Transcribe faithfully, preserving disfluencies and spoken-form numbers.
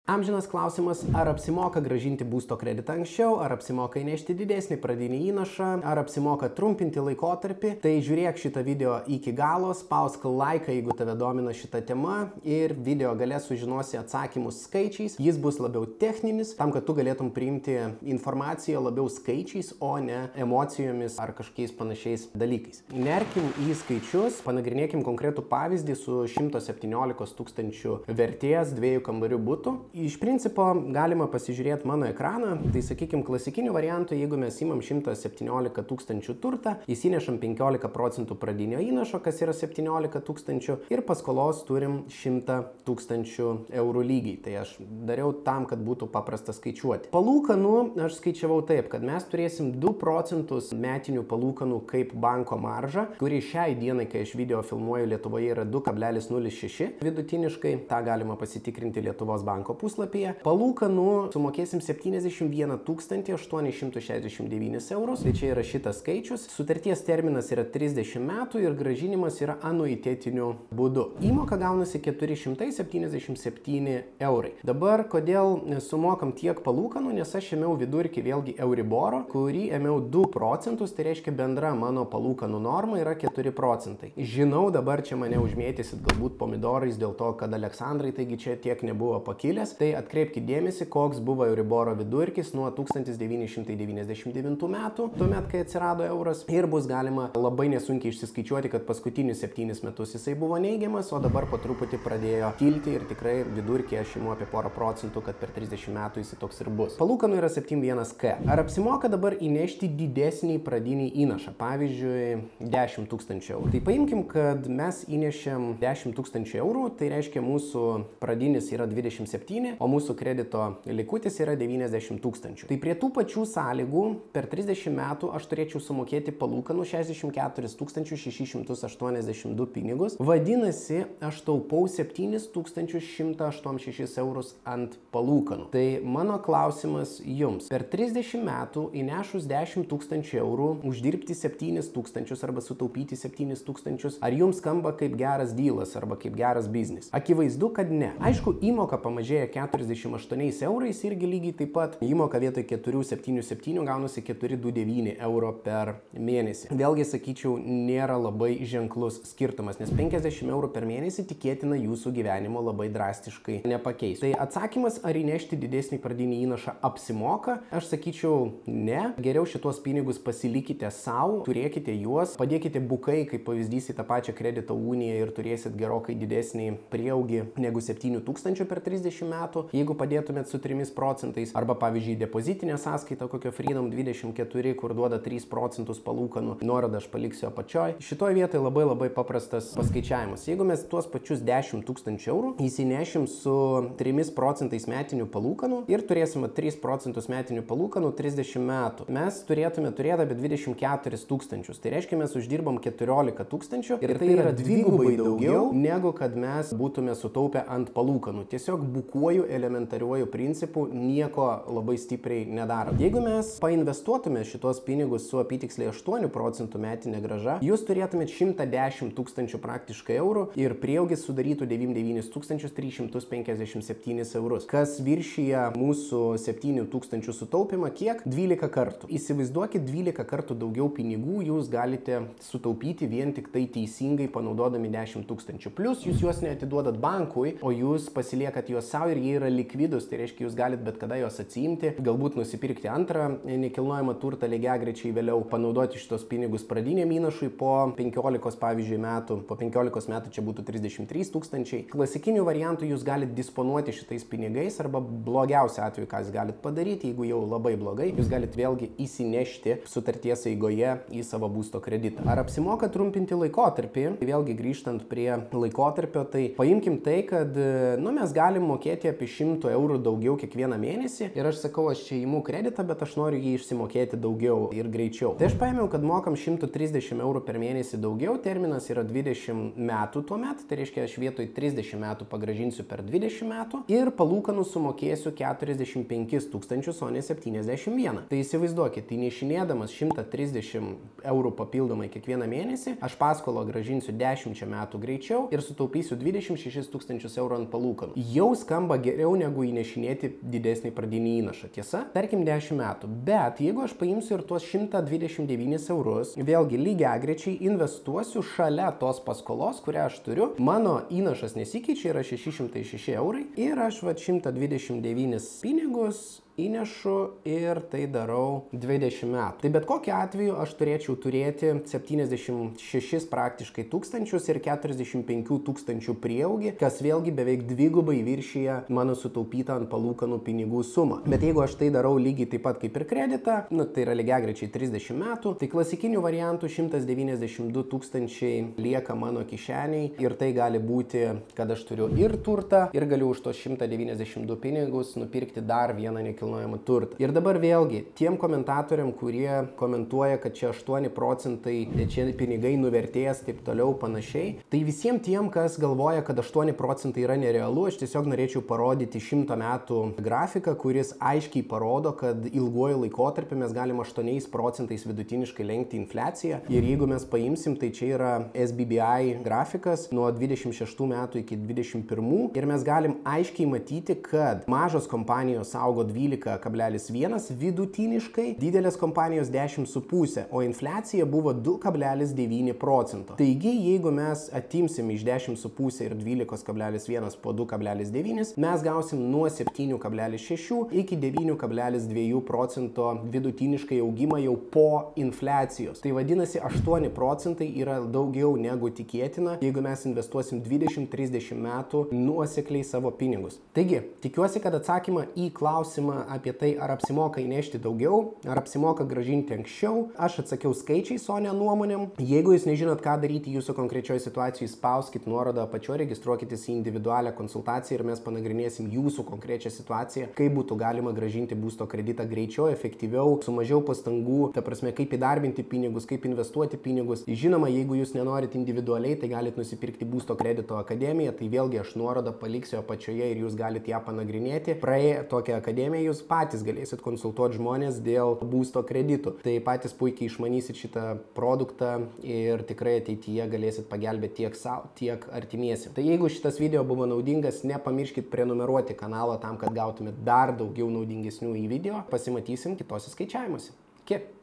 Amžinas klausimas, ar apsimoka grąžinti būsto kreditą anksčiau, ar apsimoka įnešti didesnį pradinį įnašą, ar apsimoka trumpinti laikotarpį. Tai žiūrėk šitą video iki galo, spausk laiką, jeigu tave domina šita tema, ir video gale sužinosi atsakymus skaičiais. Jis bus labiau techninis, tam, kad tu galėtum priimti informaciją labiau skaičiais, o ne emocijomis ar kažkokiais panašiais dalykais. Nerkim į skaičius, panagrinėkim konkretų pavyzdį su šimto septyniolikos tūkstančių vertės dviejų kambarių butų. Iš principo galima pasižiūrėti mano ekraną, tai sakykime klasikiniu variantu, jeigu mes imam šimtą septyniolika tūkstančių turtą, įsinešam penkiolika procentų pradinio įnašo, kas yra septyniolika tūkstančių, ir paskolos turim šimtą tūkstančių eurų lygiai. Tai aš dariau tam, kad būtų paprasta skaičiuoti. Palūkanų aš skaičiavau taip, kad mes turėsim du procentus metinių palūkanų kaip banko maržą, kuri šiai dienai, kai aš video filmuoju, Lietuvoje yra du kablelis nulis šeši vidutiniškai. Ta galima pasitikrinti Lietuvos banko puslapyje. Palūkanų sumokėsim septyniasdešimt vieną tūkstantį aštuonis šimtus šešiasdešimt devynis eurus. Tai čia yra šitas skaičius. Sutarties terminas yra trisdešimt metų ir grąžinimas yra anuitetiniu būdu. Įmoka gaunasi keturi šimtai septyniasdešimt septyni eurai. Dabar kodėl sumokam tiek palūkanų, nes aš ėmiau vidurkį vėlgi Euriboro, kurį ėmiau du procentus, tai reiškia bendra mano palūkanų norma yra keturi procentai. Žinau, dabar čia mane užmėtysit galbūt pomidorais dėl to, kad Aleksandrai, taigi čia tiek nebuvo pakilęs. Tai atkreipkite dėmesį, koks buvo Euriboro vidurkis nuo tūkstantis devyni šimtai devyniasdešimt devintų metų, tuomet, kai atsirado euras, ir bus galima labai nesunkiai išsiskaičiuoti, kad paskutinius septynis metus jisai buvo neigiamas, o dabar po truputį pradėjo kilti ir tikrai vidurkį aš imu apie porą procentų, kad per trisdešimt metų jisai toks ir bus. Palūkanų yra septyniasdešimt vienas K. Ar apsimoka dabar įnešti didesnį pradinį įnašą, pavyzdžiui, dešimt tūkstančių eurų? Tai paimkim, kad mes įnešėm dešimt tūkstančių eurų, tai reiškia mūsų pradinis yra dvidešimt septyni, o mūsų kredito likutis yra devyniasdešimt tūkstančių. Tai prie tų pačių sąlygų per trisdešimt metų aš turėčiau sumokėti palūkanų šešiasdešimt keturis tūkstančius šešis šimtus aštuoniasdešimt du pinigus. Vadinasi, aš taupau septynis tūkstančius šimtą aštuoniasdešimt šešis eurus ant palūkanų. Tai mano klausimas jums. Per trisdešimt metų įnešus dešimt tūkstančių eurų uždirbti septynis tūkstančius arba sutaupyti septynis tūkstančius, ar jums skamba kaip geras dylas arba kaip geras biznis? Akivaizdu, kad ne. Aišku, įmoka pamažėja keturiasdešimt aštuoniais eurais, irgi lygiai taip pat įmoka vietoj keturi septyni septyni gaunasi keturi du devyni euro per mėnesį. Vėlgi sakyčiau, nėra labai ženklus skirtumas, nes penkiasdešimt eurų per mėnesį tikėtina jūsų gyvenimo labai drastiškai nepakeis. Tai atsakymas, ar įnešti didesnį pradinį įnašą apsimoka, aš sakyčiau ne. Geriau šitos pinigus pasilikite savo, turėkite juos, padėkite bukai kaip pavyzdys į tą pačią kredito uniją ir turėsit gerokai didesnį prieaugį negu septynių tūkstančių per trisdešimt metų, jeigu padėtumėt su trimis procentais, arba pavyzdžiui depozitinė sąskaita kokio Freedom dvidešimt keturi, kur duoda tris procentus palūkanų, nuorodą aš paliksiu apačioj. Šitoje vietoje labai labai paprastas paskaičiavimas. Jeigu mes tuos pačius dešimt tūkstančių eurų įsinešim su trimis procentais metinių palūkanų ir turėsime tris procentus metinių palūkanų trisdešimt metų, mes turėtume turėti apie dvidešimt keturis tūkstančius. Tai reiškia, mes uždirbam keturiolika tūkstančių ir tai yra dvigubai daugiau negu kad mes būtume sutaupę ant palūkanų. Tiesiog bukuoju elementariuoju principu, nieko labai stipriai nedaro. Jeigu mes painvestuotume šitos pinigus su apytiksliai aštuonių procentų metinė grąža, jūs turėtumėt šimtą dešimt tūkstančių praktiškai eurų ir prieaugis sudarytų devyniasdešimt devynis tūkstančius tris šimtus penkiasdešimt septynis eurus, kas viršyje mūsų septynių tūkstančių sutaupimą kiek? dvylika kartų. Įsivaizduokit, dvylika kartų daugiau pinigų jūs galite sutaupyti vien tik tai teisingai panaudodami dešimt tūkstančių. Plus jūs juos neatiduodat bankui, o jūs pasiliekat juos savo ir jie yra likvidus, tai reiškia, jūs galite bet kada juos atsiimti, galbūt nusipirkti antrą nekilnojamą turtą lygiagrečiai vėliau, panaudoti šitos pinigus pradiniam įnašui po penkiolikos pavyzdžiui metų, po penkiolikos metų čia būtų trisdešimt trys tūkstančiai. Klasikinių variantų jūs galite disponuoti šitais pinigais, arba blogiausia atveju, ką jūs galite padaryti, jeigu jau labai blogai, jūs galite vėlgi įsinešti sutarties eigoje į savo būsto kreditą. Ar apsimoka trumpinti laikotarpį? Vėlgi grįžtant prie laikotarpio, tai paimkim tai, kad nu, mes galim mokėti apie šimtą eurų daugiau kiekvieną mėnesį ir aš sakau, aš čia imu kreditą, bet aš noriu jį išsimokėti daugiau ir greičiau. Tai aš paėmiau, kad mokam šimtą trisdešimt eurų per mėnesį daugiau, terminas yra dvidešimt metų tuo metu, tai reiškia, aš vietoj trisdešimt metų pagrąžinsiu per dvidešimt metų ir palūkanų sumokėsiu keturiasdešimt penkis tūkstančius, o ne septyniasdešimt vieną. Tai įsivaizduokit, įnešinėdamas šimtą trisdešimt eurų papildomai kiekvieną mėnesį, aš paskolą grąžinsiu dešimt metų greičiau ir sutaupysiu dvidešimt šešis tūkstančius eurų ant palūkanų. Jau skamba geriau negu įnešinėti didesnį pradinį įnašą. Tiesa? Tarkim dešimt metų. Bet jeigu aš paimsiu ir tuos šimtą dvidešimt devynis eurus, vėlgi lygiagrečiai investuosiu šalia tos paskolos, kurią aš turiu, mano įnašas nesikeičia, yra šeši šimtai šeši eurai ir aš va šimtą dvidešimt devynis pinigus įnešu ir tai darau dvidešimt metų. Tai bet kokiu atveju aš turėčiau turėti septyniasdešimt šešis praktiškai tūkstančius ir keturiasdešimt penkių tūkstančių prieaugį, kas vėlgi beveik dvigubai viršyje mano sutaupytą ant palūkanų pinigų sumą. Bet jeigu aš tai darau lygiai taip pat kaip ir kreditą, nu tai yra lygiagrečiai trisdešimt metų, tai klasikinių variantų šimtas devyniasdešimt du tūkstančiai lieka mano kišeniai ir tai gali būti, kad aš turiu ir turtą ir galiu už tos šimtą devyniasdešimt du pinigus nupirkti dar vieną nekilnojamą turtą. Ir dabar vėlgi, tiem komentatoriam, kurie komentuoja, kad čia aštuoni procentai, čia pinigai nuvertės, taip toliau panašiai, tai visiems tiem, kas galvoja, kad aštuoni procentai yra nerealu, aš tiesiog norėčiau parodyti šimto metų grafiką, kuris aiškiai parodo, kad ilguoju laikotarpiu mes galim aštuoniais procentais vidutiniškai lenkti infliaciją. Ir jeigu mes paimsim, tai čia yra S B B I grafikas nuo dvidešimt šeštų metų iki dvidešimt pirmų ir mes galim aiškiai matyti, kad mažos kompanijos augo dvylika kablelis vienas vidutiniškai, didelės kompanijos dešimt su puse, o infliacija buvo du kablelis devyni procento. Taigi, jeigu mes atimsim iš dešimt su puse ir dvylika kablelis vienas po du kablelis devyni, mes gausim nuo septynių kablelis šešių iki devynių kablelis dviejų procento vidutiniškai augimą jau po infliacijos. Tai vadinasi, aštuoni procentai yra daugiau negu tikėtina, jeigu mes investuosim dvidešimt trisdešimt metų nuosekliai savo pinigus. Taigi, tikiuosi, kad atsakymą į klausimą apie tai, ar apsimoka įnešti daugiau, ar apsimoka grąžinti anksčiau, aš atsakiau skaičiais, o ne nuomonėm. Jeigu jūs nežinot, ką daryti jūsų konkrečioje situacijoje, spauskit nuorodą apačioje, registruokitės į individualią konsultaciją ir mes panagrinėsim jūsų konkrečią situaciją, kaip būtų galima grąžinti būsto kreditą greičiau, efektyviau, su mažiau pastangų, ta prasme, kaip įdarbinti pinigus, kaip investuoti pinigus. Žinoma, jeigu jūs nenorit individualiai, tai galit nusipirkti būsto kredito akademiją, tai vėlgi aš nuorodą paliksiu apačioje ir jūs galite ją panagrinėti. Praėję tokią akademiją jūs patys galėsit konsultuoti žmonės dėl būsto kreditų. Tai patys puikiai išmanysit šitą produktą ir tikrai ateityje galėsit pagelbėti tiek savo, tiek artimiesi. Tai jeigu šitas video buvo naudingas, nepamirškit prenumeruoti kanalą tam, kad gautumėt dar daugiau naudingesnių į video. Pasimatysim kitose skaičiavimuose. Iki.